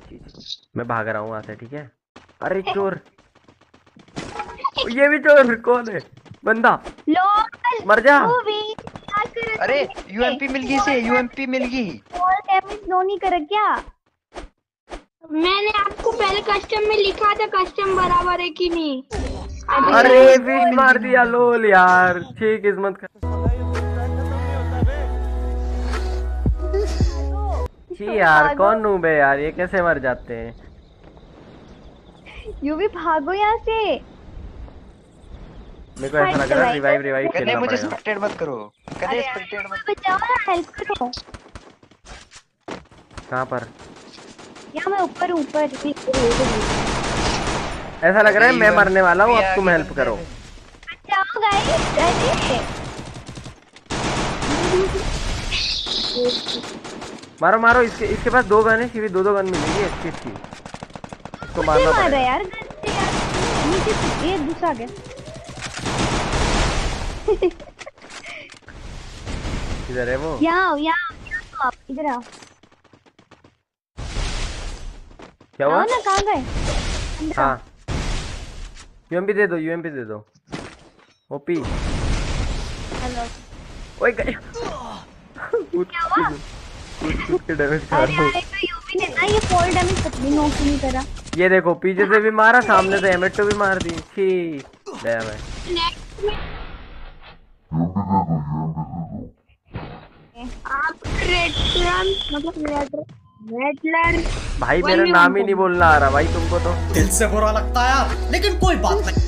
मैं भाग रहा हूँ वहां से, ठीक है। अरे चोर, ये भी चोर, कौन है बंदा? मर जा। अरे यूएमपी मिल गई से, यूएमपी मिल गई। डैमेज नो नहीं कर क्या? मैंने आपको पहले कस्टम में लिखा था, कस्टम बराबर है कि नहीं। अरे फिर मार दिया, लोल यार, ठीक किस्मत का। यार कौन नूब है यार, ये कैसे मर जाते हैं? यू भी भागो यहाँ से। मेरे को ऐसा लग रहा है रिवाइव कने खेलना मुझे पड़ेगा। स्पेक्टेट मत करो, कने स्पेक्टेट मत। बचाओ ना, हेल्प करो। कहाँ पर? यहाँ मैं ऊपर ऊपर। ऐसा लग रहा है मैं मरने वाला हूँ, अब तुम हेल्प करो। बचाओ गाइस। मारो मारो, इसके पास 2 गन है, सीधी 2 गन मिलेगी अच्छी अच्छी। इसको मारना पड़ेगा यार, नीचे ये दूसरा गया। इधर है वो। यहाँ आप इधर आओ। क्या हुआ ना, कहाँ गए? हाँ, यूएमपी दे दो, यूएमपी दे दो। ओपी। हेलो। ओए गए। के डैमेज कर रहा हूं। अरे तो यूपी ने ना ये फॉल डैमेज कुछ भी नॉक नहीं करा। ये देखो, पीछे से भी मारा, सामने से एमेटो भी मार दी। छी डैम है। आप भाई मेरा नाम ही नहीं बोलना आ रहा भाई तुमको तो। दिल से बुरा लगता है यार, लेकिन कोई बात नहीं।